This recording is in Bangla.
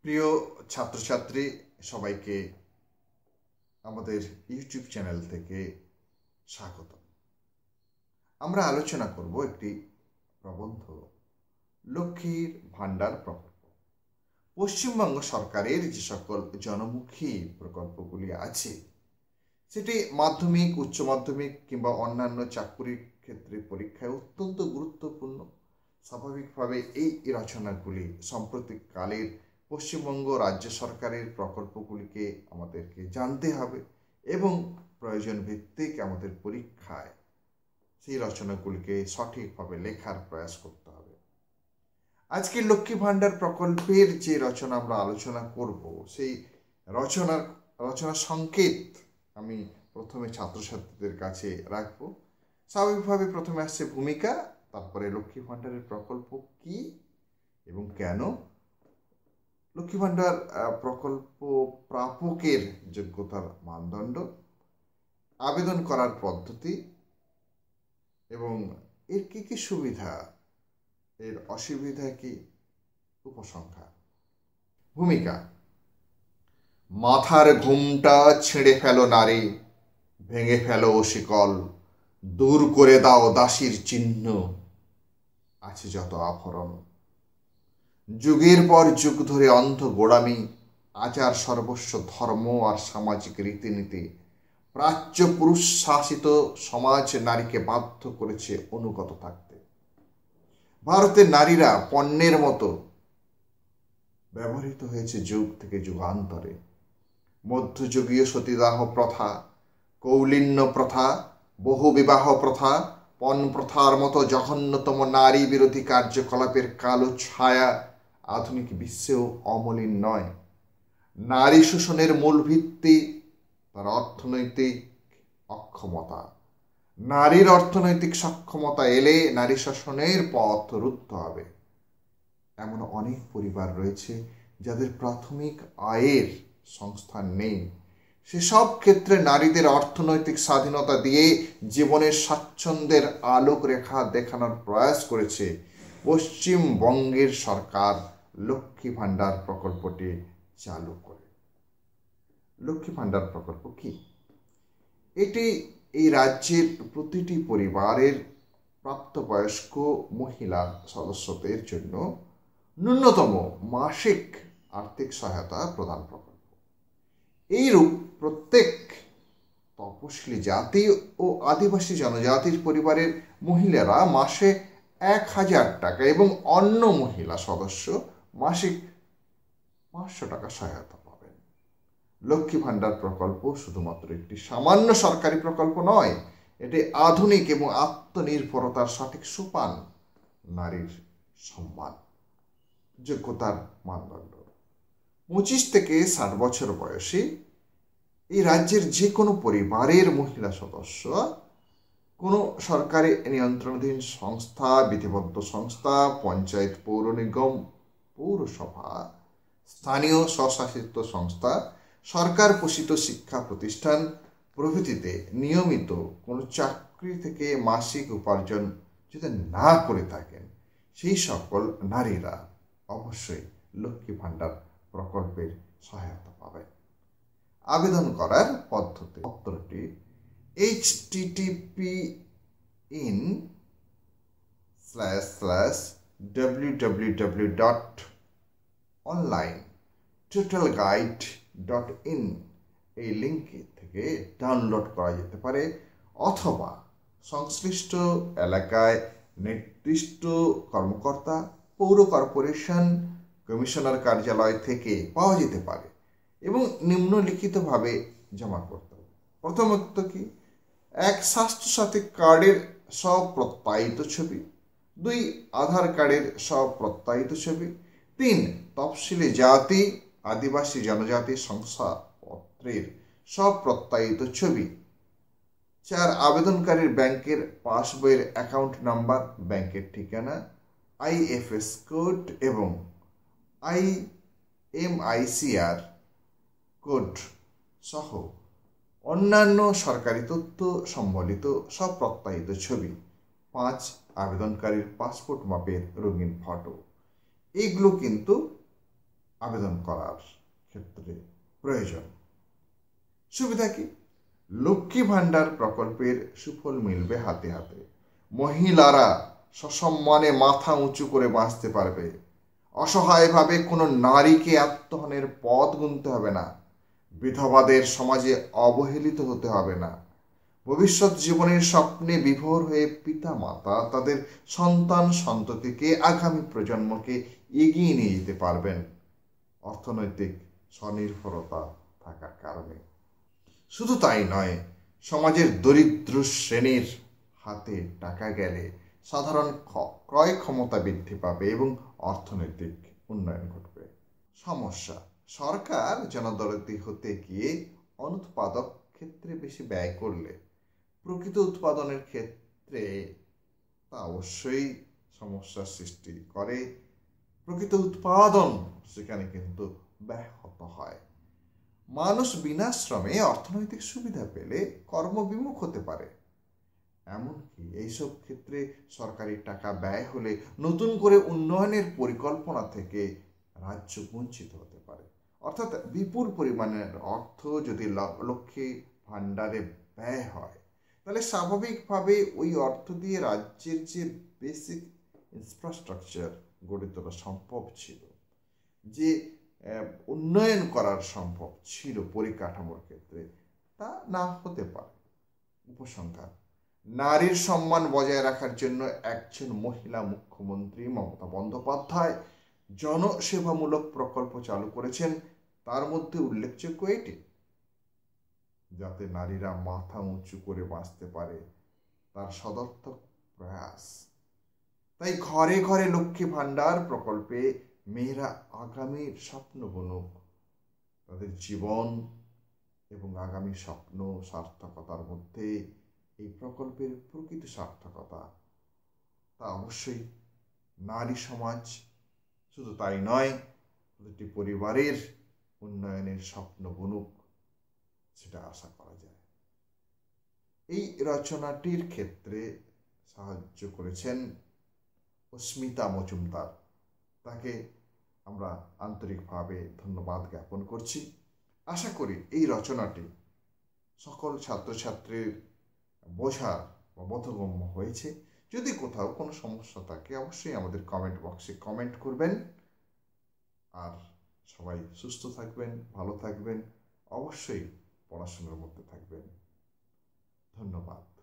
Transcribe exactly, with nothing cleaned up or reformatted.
প্রিয় ছাত্রছাত্রী সবাইকে আমাদের ইউটিউব চ্যানেল থেকে স্বাগত। আমরা আলোচনা করব একটি প্রবন্ধ, লক্ষ্মীর ভাণ্ডার প্রকল্প। পশ্চিমবঙ্গ সরকারের যে সকল জনমুখী প্রকল্পগুলি আছে, সেটি মাধ্যমিক, উচ্চ মাধ্যমিক কিংবা অন্যান্য চাকুরির ক্ষেত্রে পরীক্ষায় অত্যন্ত গুরুত্বপূর্ণ। স্বাভাবিকভাবে এই রচনাগুলি সাম্প্রতিককালের পশ্চিমবঙ্গ রাজ্য সরকারের প্রকল্পগুলিকে আমাদেরকে জানতে হবে এবং প্রয়োজন ভিত্তিক আমাদের পরীক্ষায় সেই রচনাগুলিকে সঠিকভাবে লেখার প্রয়াস করতে হবে। আজকে লক্ষ্মী ভাণ্ডার প্রকল্পের যে রচনা আমরা আলোচনা করব, সেই রচনার রচনা সংকেত আমি প্রথমে ছাত্রছাত্রীদের কাছে রাখব। স্বাভাবিকভাবে প্রথমে আসছে ভূমিকা, তারপরে লক্ষ্মী ভাণ্ডারের প্রকল্প কি এবং কেন, লক্ষ্মী ভাণ্ডার প্রকল্প প্রাপকের যোগ্যতার মানদণ্ড, আবেদন করার পদ্ধতি এবং এর কি কি সুবিধা, এর অসুবিধা কি, উপসংহার। ভূমিকা। মাথার ঘুমটা ছিঁড়ে ফেলো নারী, ভেঙে ফেলো শিকল, দূর করে দাও দাসীর চিহ্ন, আছে যত আভরণ। যুগের পর যুগ ধরে অন্ধ গোড়ামি, আচার সর্বস্ব ধর্ম আর সামাজিক রীতিনীতি, প্রাচ্য পুরুষ শাসিত সমাজ নারীকে বাধ্য করেছে অনুগত থাকতে। ভারতের নারীরা পণ্যের মতো ব্যবহৃত হয়েছে যুগ থেকে যুগান্তরে। মধ্যযুগীয় সতীদাহ প্রথা, কৌলিন্য প্রথা, বহুবিবাহ প্রথা, পণ প্রথার মতো জঘন্যতম নারী বিরোধী কার্যকলাপের কালো ছায়া আধুনিক বিশ্বেও অমলিন নয়। নারী শোষণের মূল ভিত্তি তার অর্থনৈতিক অক্ষমতা। নারীর অর্থনৈতিক সক্ষমতা এলে নারী শোষণের পথ রুদ্ধ হবে। এমন অনেক পরিবার রয়েছে যাদের প্রাথমিক আয়ের সংস্থান নেই। সেসব ক্ষেত্রে নারীদের অর্থনৈতিক স্বাধীনতা দিয়ে জীবনের স্বাচ্ছন্দ্যের আলোক রেখা দেখানোর প্রয়াস করেছে পশ্চিমবঙ্গের সরকার লক্ষ্মী ভাণ্ডার প্রকল্পটি চালু করে। লক্ষ্মী ভাণ্ডার প্রকল্প কি? এটি এই রাজ্যের প্রতিটি পরিবারের প্রাপ্তবয়স্ক মহিলা সদস্যদের জন্য ন্যূনতম মাসিক আর্থিক সহায়তা প্রদান প্রকল্প। এইরূপ প্রত্যেক তপশিলি জাতি ও আদিবাসী জনজাতির পরিবারের মহিলারা মাসে এক হাজার টাকা এবং অন্য মহিলা সদস্য মাসিক পাঁচশো টাকা সহায়তা পাবেন। লক্ষ্মী ভাণ্ডার প্রকল্প শুধুমাত্র একটি সামান্য সরকারি প্রকল্প নয়, এটি আধুনিক এবং আত্মনির্ভরতার সঠিক সোপান। নারীর সম্মান, যোগ্যতার মানদণ্ড। পঁচিশ থেকে ষাট বছর বয়সী এই রাজ্যের যে কোনো পরিবারের মহিলা সদস্য কোনো সরকারি নিয়ন্ত্রণাধীন সংস্থা, বিধিবদ্ধ সংস্থা, পঞ্চায়েত, পৌর নিগম, পৌরসভা, স্থানীয় স্বশাসিত সংস্থা, সরকার পোষিত শিক্ষা প্রতিষ্ঠান প্রভৃতিতে নিয়মিত কোনো চাকরি থেকে মাসিক উপার্জন যদি না করে থাকেন, সেই সকল নারীরা অবশ্যই লক্ষ্মী ভাণ্ডার প্রকল্পের সহায়তা পাবেন। আবেদন করার পদ্ধতি পত্রটি H T T P in slash slash W W W dot online total guide dot in এই লিঙ্ক থেকে ডাউনলোড করা যেতে পারে, অথবা সংশ্লিষ্ট এলাকায় নির্দিষ্ট কর্মকর্তা, পৌর কর্পোরেশন, কমিশনার কার্যালয় থেকে পাওয়া যেতে পারে এবং নিম্নলিখিতভাবে জমা করতে হবে। প্রথমত কি? এক, স্বাস্থ্যসাথী কার্ডের স্বপ্রত্যায়িত ছবি। দুই, আধার কার্ডের স্বপ্রত্যায়িত ছবি। তিন, তফসিলি জাতি আদিবাসী জনজাতি শংসাপত্রের স্বপ্রত্যায়িত ছবি। চার, আবেদনকারীর ব্যাংকের পাসবইয়ের অ্যাকাউন্ট নাম্বার, ব্যাংকের ঠিকানা, আই এফ এস কোড এবং I M I C R code সহ অন্যান্য সরকারি তথ্য সম্বলিত সব প্রত্যায়িত ছবি। পাঁচ, আবেদনকারীর পাসপোর্ট মাপের রঙিন ফটো। এগুলো কিন্তু আবেদন করার ক্ষেত্রে প্রয়োজন। সুবিধা কি? লক্ষ্মী ভাণ্ডার প্রকল্পের সুফল মিলবে হাতে হাতে। মহিলারা সসম্মানে মাথা উঁচু করে বাঁচতে পারবে। অসহায়ভাবে কোনো নারীকে আত্মহনের পথ গুনতে হবে না। বিধবাদের সমাজে অবহেলিত হতে হবে না। ভবিষ্যৎ জীবনের স্বপ্নে বিভোর হয়ে পিতা মাতা তাদের সন্তান সন্ততিকে, আগামী প্রজন্মকে এগিয়ে নিয়ে যেতে পারবেন অর্থনৈতিক স্বনির্ভরতা থাকার কারণে। শুধু তাই নয়, সমাজের দরিদ্র শ্রেণীর হাতে টাকা গেলে সাধারণ ক্রয় ক্ষমতা বৃদ্ধি পাবে এবং অর্থনৈতিক উন্নয়ন ঘটবে। সমস্যা: সরকার জনদরদি হতে গিয়ে অনুৎপাদক ক্ষেত্রে বেশি ব্যয় করলে প্রকৃত উৎপাদনের ক্ষেত্রে তা অবশ্যই সমস্যার সৃষ্টি করে। প্রকৃত উৎপাদন সেখানে কিন্তু ব্যাহত হয়। মানুষ বিনা শ্রমে অর্থনৈতিক সুবিধা পেলে কর্মবিমুখ হতে পারে। এমনকি এইসব ক্ষেত্রে সরকারি টাকা ব্যয় হলে নতুন করে উন্নয়নের পরিকল্পনা থেকে রাজ্য বঞ্চিত হতে পারে। অর্থাৎ বিপুল পরিমাণের অর্থ যদি লক্ষ্মী ভাণ্ডারে ব্যয় হয়, তাহলে স্বাভাবিকভাবে ওই অর্থ দিয়ে রাজ্যের যে বেসিক ইনফ্রাস্ট্রাকচার গড়ে তোলা সম্ভব ছিল, যে উন্নয়ন করার সম্ভব ছিল পরিকাঠামোর ক্ষেত্রে, তা না হতে পারে। উপসংহার: নারীর সম্মান বজায় রাখার জন্য একজন মহিলা মুখ্যমন্ত্রী মমতা বন্দ্যোপাধ্যায় জনসেবামূলক প্রকল্প চালু করেছেন। তার মধ্যে উল্লেখযোগ্য এটি, যাতে নারীরা মাথা উঁচু করে বাঁচতে পারে, তার সদর্থক প্রয়াস। তাই ঘরে ঘরে লক্ষ্মী ভাণ্ডার প্রকল্পে মেয়েরা আগামীর স্বপ্ন বুনুক। তাদের জীবন এবং আগামী স্বপ্ন সার্থকতার মধ্যে এই প্রকল্পের প্রকৃত সার্থকতা, তা অবশ্যই নারী সমাজ, শুধু তাই নয়, প্রতিটি পরিবারের উন্নয়নের স্বপ্ন বুনুক, সেটা আশা করা যায়। এই রচনাটির ক্ষেত্রে সাহায্য করেছেন অস্মিতা মজুমদার। তাকে আমরা আন্তরিকভাবে ধন্যবাদ জ্ঞাপন করছি। আশা করি এই রচনাটি সকল ছাত্রছাত্রীর বোঝার বা বোধগম্য হয়েছে। যদি কোথাও কোনো সমস্যা থাকে অবশ্যই আমাদের কমেন্ট বক্সে কমেন্ট করবেন। আর সবাই সুস্থ থাকবেন, ভালো থাকবেন, অবশ্যই পড়াশোনার মধ্যে থাকবেন। ধন্যবাদ।